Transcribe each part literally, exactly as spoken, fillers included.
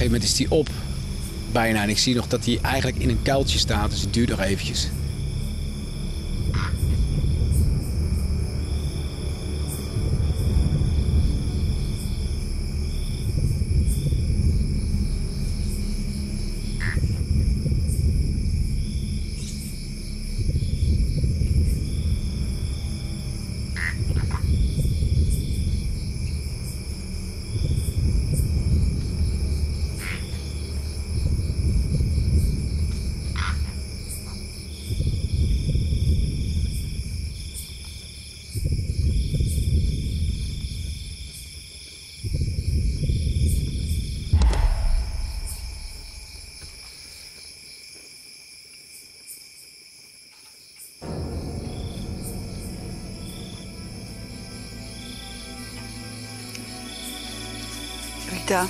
gegeven moment is die op. Bijna. En ik zie nog dat hij eigenlijk in een kuiltje staat. Dus het duurt nog eventjes. Rita,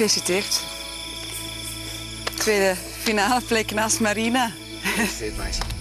gefeliciteerd. Tweede finale plek naast Marina. Gefeliciteerd, meisje.